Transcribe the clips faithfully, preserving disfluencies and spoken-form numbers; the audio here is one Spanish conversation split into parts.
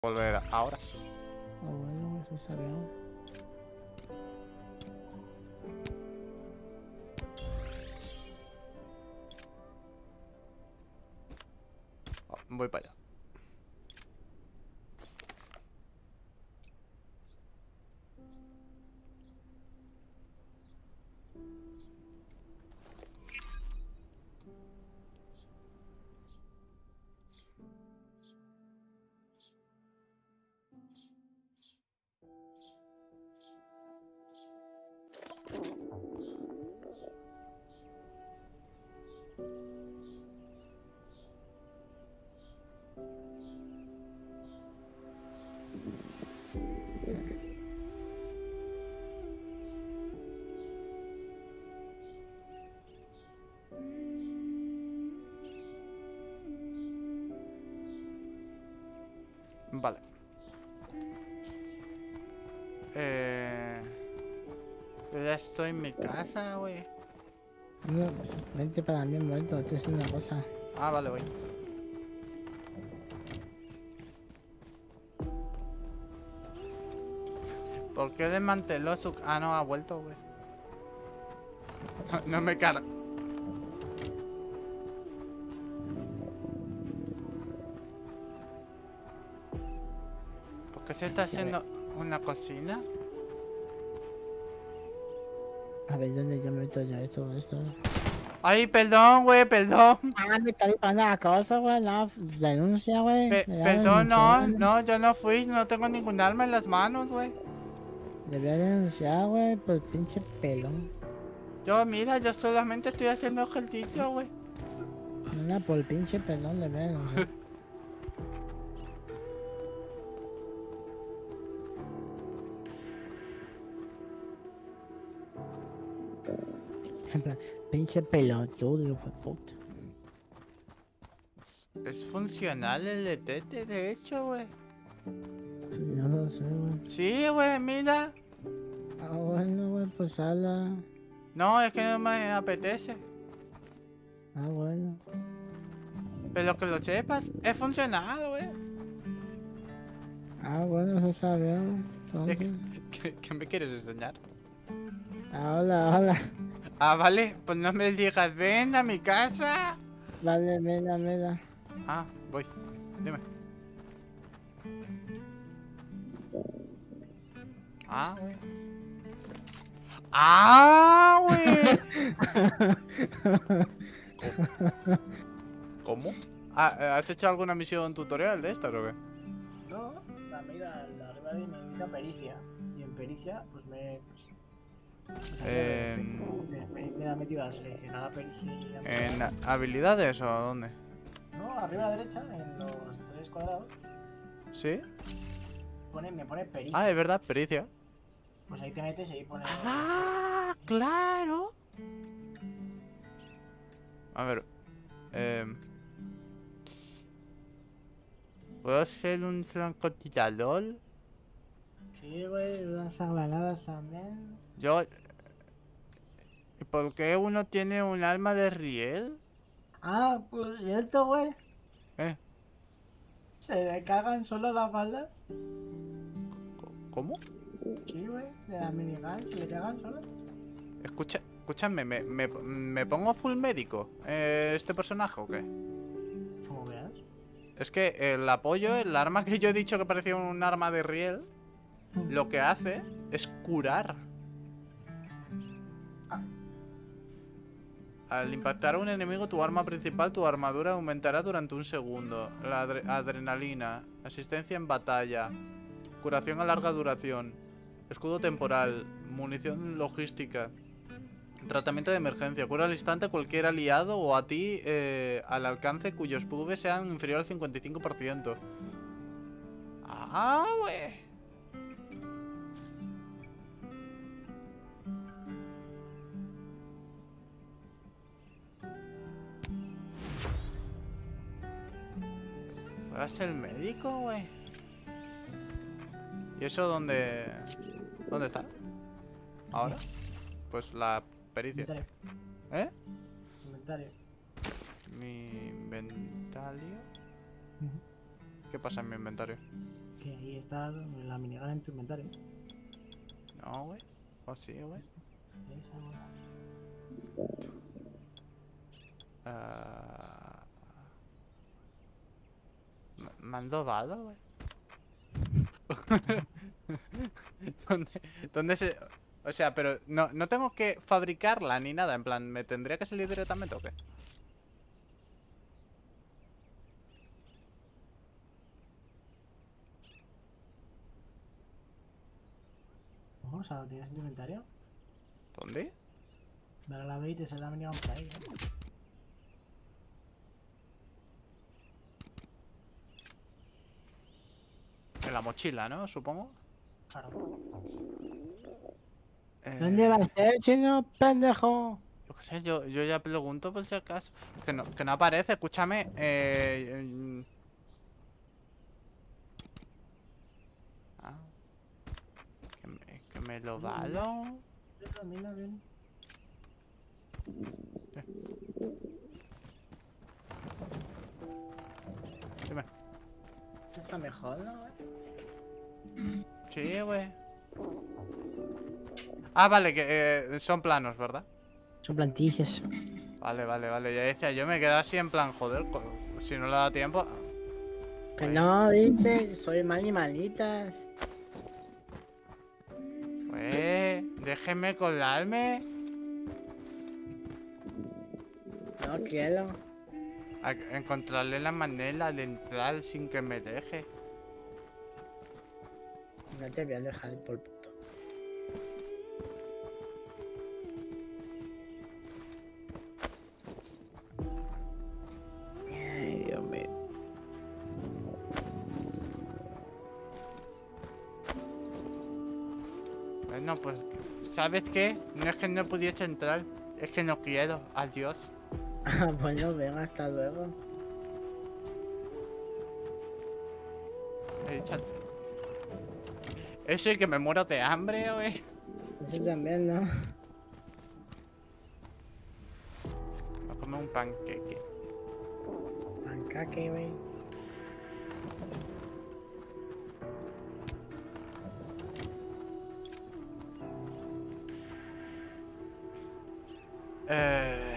Volver ahora. Ah, bueno, eso sabemos. Voy para allá. Vale. Eh... Yo ya estoy en mi casa, güey. No, vente para mí un momento, estoy haciendo una cosa. Ah, vale, voy. ¿Por qué desmanteló su... Ah, no, ha vuelto, güey. No me carga. ¿Por qué se está haciendo una cocina? A ver, ¿dónde yo meto ya esto, esto? Ay, perdón, güey, perdón. Ah, me está disparando la cosa, güey, no, denuncia, güey. Pe- Le voy a perdón, no, denunciar, no, yo no fui, no tengo ningún arma en las manos, güey. Le voy a denunciar, güey, por el pinche pelón. Yo, mira, yo solamente estoy haciendo ejercicio, güey. Mira, por el pinche pelón le voy a denunciar. En plan, pinche pelotudo, hijo de puta. Es funcional el letete, de hecho, güey. No lo sé, güey. Sí, güey, mira. Ah, bueno, güey, pues ala. No, es que no me apetece. Ah, bueno. Pero que lo sepas, es funcional, güey. Ah, bueno, eso sabemos. ¿Qué, Entonces. qué- qué me quieres enseñar? Ah, hola, hola. Ah, vale, pues no me digas, ven a mi casa. Vale, mira, mira. Ah, voy, dime. Ah, güey. Ah, güey. ¿Cómo? Ah, ¿has hecho alguna misión tutorial de estas o qué? No, la medida, la arriba de me medida pericia. Y en pericia, pues me. Pues, pues, Eh, me, me, me da metido a seleccionar la pericia. y la- ¿En habilidades o dónde? No, arriba a la derecha, en los tres cuadrados, ¿Sí? pone, me pone pericia. Ah, es verdad, pericia. Pues ahí te metes y ahí pone. Ah, claro. A ver. Eh, ¿Puedo ser un francotirador? Sí, güey, lanzan granadas también. Yo... ¿Y por qué uno tiene un arma de riel? Ah, pues cierto, güey. ¿Eh? Se le cagan solo las balas. ¿Cómo? Sí, güey, de la minigun se le cagan solo. Escucha, escúchame, ¿me, me, me pongo full médico? Eh, ¿Este personaje o qué? Como veas. Es que el apoyo, el arma que yo he dicho que parecía un arma de riel, lo que hace es curar. Ah. Al impactar a un enemigo, tu arma principal, tu armadura aumentará durante un segundo. La adre- adrenalina, asistencia en batalla, curación a larga duración, escudo temporal, munición logística, tratamiento de emergencia, cura al instante a cualquier aliado o a ti eh, al alcance cuyos P V sean inferior al cincuenta y cinco por ciento. Ah, wey. ¿Vas el médico, güey? ¿Y eso dónde... ¿Dónde está? ¿Ahora? Pues la pericia. Inventario. ¿Eh? Inventario. Mi inventario. ¿Qué pasa en mi inventario? Que ahí está la minigana en tu inventario. No, güey. ¿O sí, güey? Esa, güey. Ah, ¿Me me han robado, güey? ¿Dónde, dónde se...? O sea, pero no, no tengo que fabricarla ni nada. En plan, ¿me tendría que salir directamente o qué? No, o sea, ¿lo tienes en tu inventario? ¿Dónde? Dale a la B y te sale la minigana por ahí, ¿eh? En la mochila, ¿no? Supongo. Claro. Eh, ¿Dónde vas, eh, chino pendejo? Yo qué sé, yo, yo ya pregunto por si acaso. Que no, que no aparece, escúchame. Eh, mm, ah, que me, que me lo valo. Mira, mira, ven. Dime. Esto está mejor, ¿no, güey? Sí, güey. Ah, vale, que eh, son planos, ¿verdad? Son plantillas. Vale, vale, vale. Ya decía, yo me quedo así en plan, joder, co- si no le da tiempo. Que Güey, no, dice, soy mal y malitas. güey, déjenme colarme. No quiero. A- encontrarle la manera de entrar sin que me deje. No te voy a dejar por puto. Ay, Dios mío. Bueno, pues, ¿sabes qué? No es que no pudiese entrar, es que no quiero. Adiós. Ah, bueno, ven, hasta luego. He dicho- Eso y que me muero de hambre, güey. Eso también, ¿no? Voy a comer un panqueque. Pancaque, güey. Eh...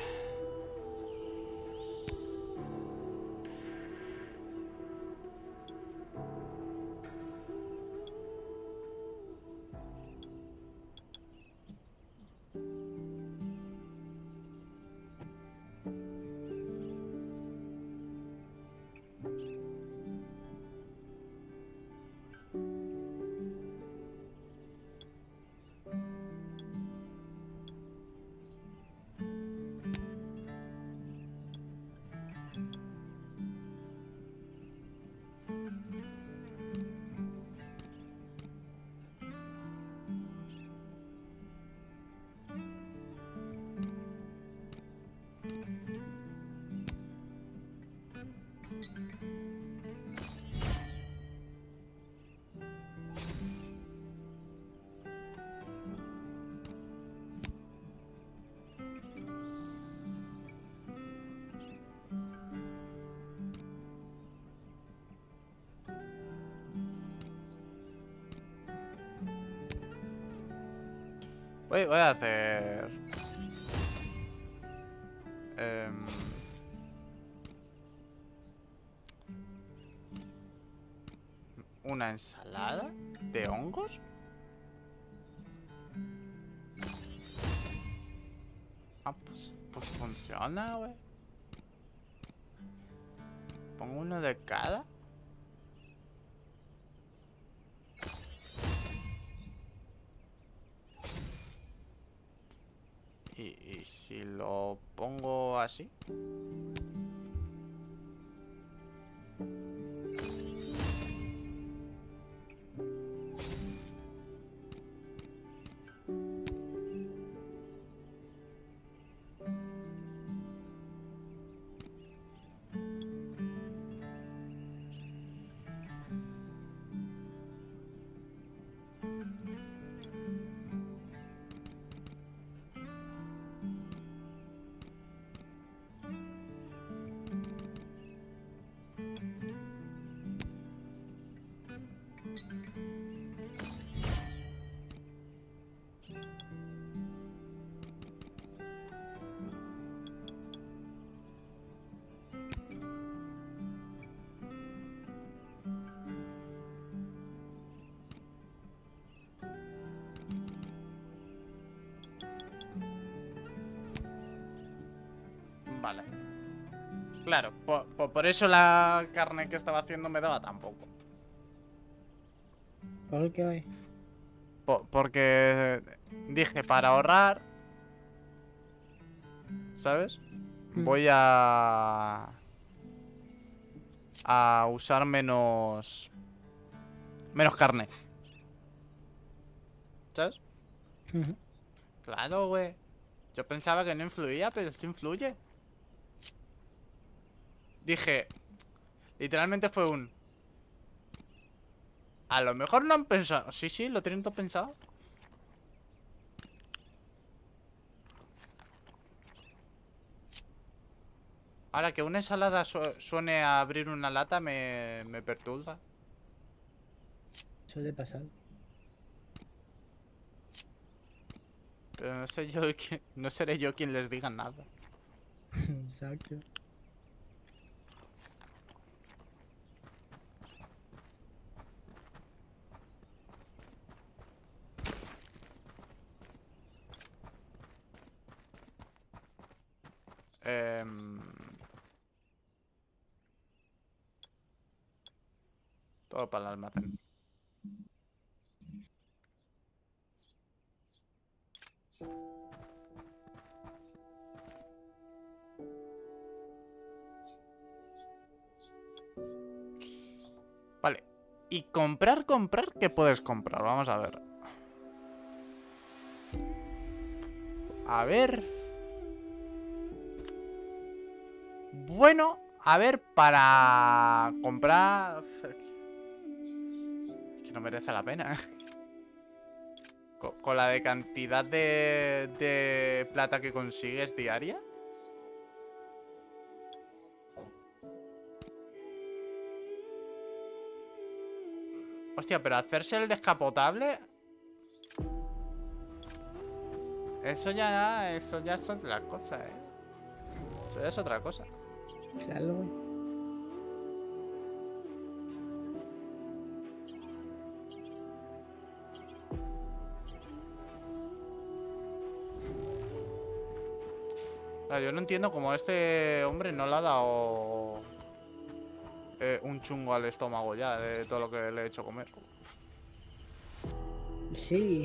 Voy, voy a hacer... em, una ensalada de hongos. Ah, pues, pues funciona, güey. Pongo uno de cada. Y, y si lo pongo así. Vale. Claro, por, por, por eso la carne que estaba haciendo me daba tan poco. ¿Por qué hay? Por, porque dije, para ahorrar, ¿sabes? Mm. Voy a... a usar menos... menos carne. ¿Sabes? Ujú. Claro, güey. Yo pensaba que no influía, pero sí influye. Dije, literalmente fue un... A lo mejor no han pensado. Sí, sí, lo tienen todo pensado. Ahora que una ensalada su suene a abrir una lata me, me perturba. Suele pasar. Pero no sé yo qui- no seré yo quien les diga nada. Exacto. Em, todo para el almacén. Vale. Y comprar, comprar, ¿qué puedes comprar? Vamos a ver. A ver. Bueno, a ver, para comprar... Es que no merece la pena. Con, con la de cantidad de, de plata que consigues diaria. Hostia, pero hacerse el descapotable... Eso ya, eso ya es otra cosa, eh. Eso ya es otra cosa. Claro, güey. Claro, yo no entiendo cómo este hombre no le ha dado eh, un chungo al estómago ya de todo lo que le he hecho comer. Sí.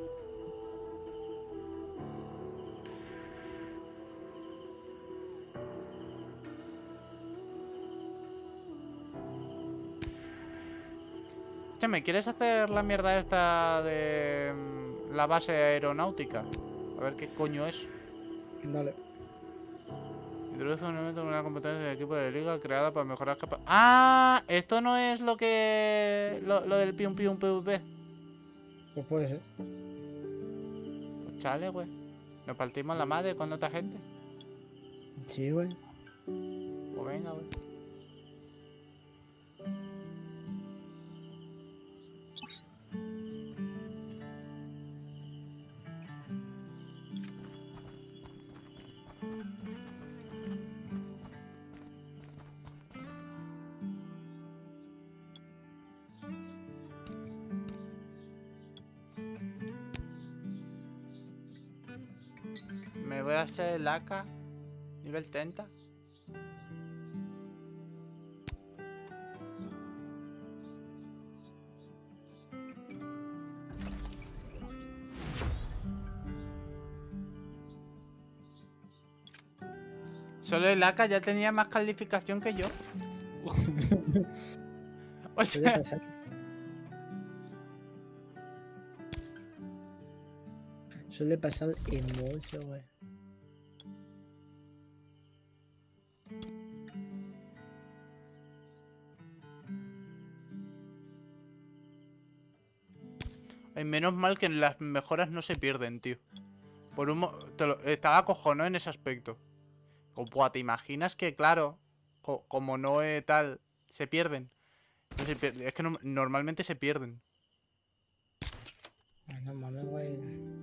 Che, ¿me quieres hacer la mierda esta de mm, la base aeronáutica? A ver qué coño es. Vale. Introduce un elemento en una competencia del equipo de liga creada para mejorar capa... ¡Ah! Esto no es lo que... Lo, lo del pium pium PvP. Pues puede ser. Pues chale, güey. Nos partimos la madre con otra gente. Sí, güey. Pues venga, güey. Me voy a hacer el A K nivel treinta. Solo el A K ya tenía más calificación que yo. O Suele sea, pasar. Suele pasar en mucho, güey. ay, menos mal que las mejoras no se pierden, tío. Por un mo- te lo- estaba acojonado en ese aspecto. Como, buah, ¿te imaginas que, claro, co- como no es tal, se pierden? No se pierde- Es que no- normalmente se pierden. Ay, no mames, güey.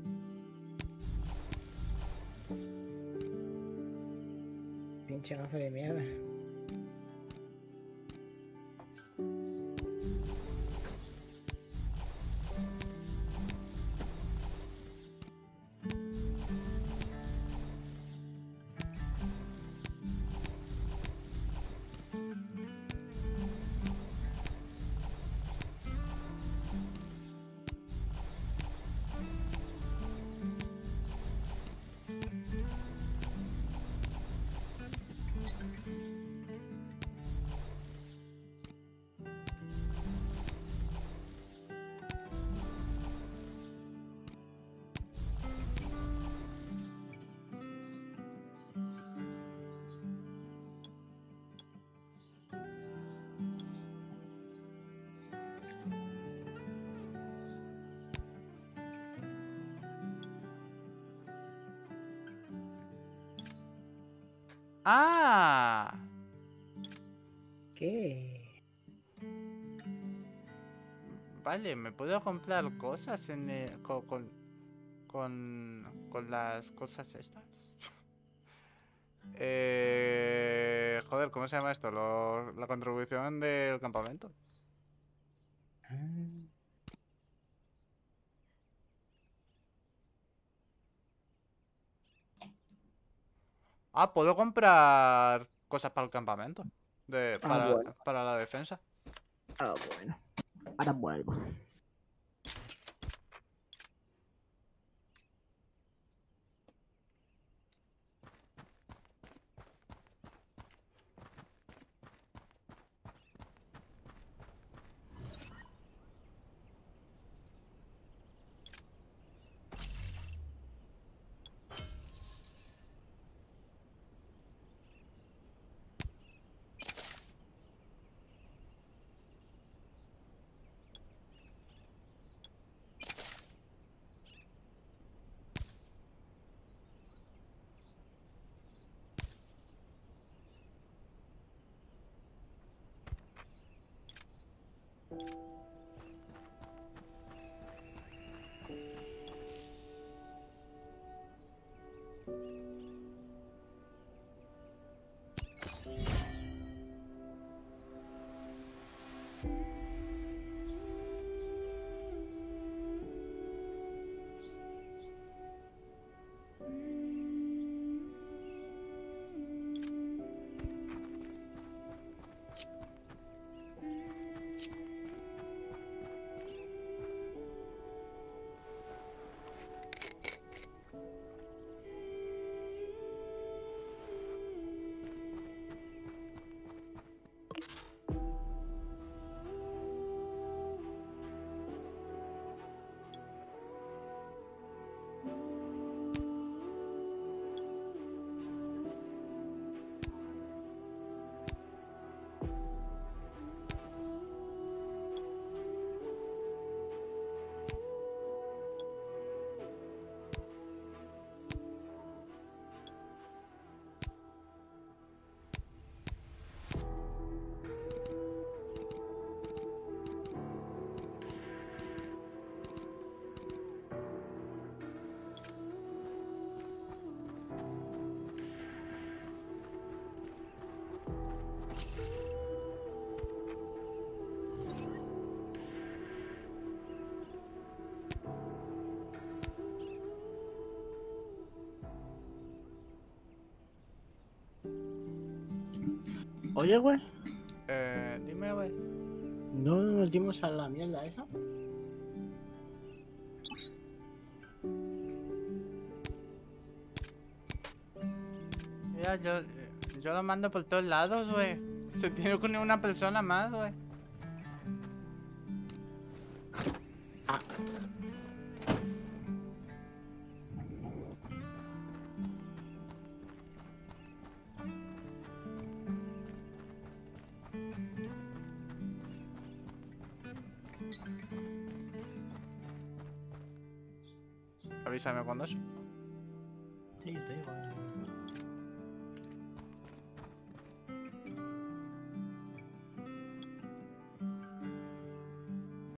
Pinche gafe de mierda. ¡Ah! ¿Qué? Vale, me puedo comprar cosas en el- co- con, con, con las cosas estas. eh, joder, ¿cómo se llama esto? Lo- la contribución del campamento. Ah, Ah, puedo comprar cosas para el campamento. De, Ah, para, bueno. para la defensa. Ah, bueno. Ahora vuelvo. Oye, güey. Eh, dime, güey. ¿No nos dimos a la mierda esa? Mira, yo, yo lo mando por todos lados, güey. Se tiene que unir una persona más, güey. Avísame cuando eso.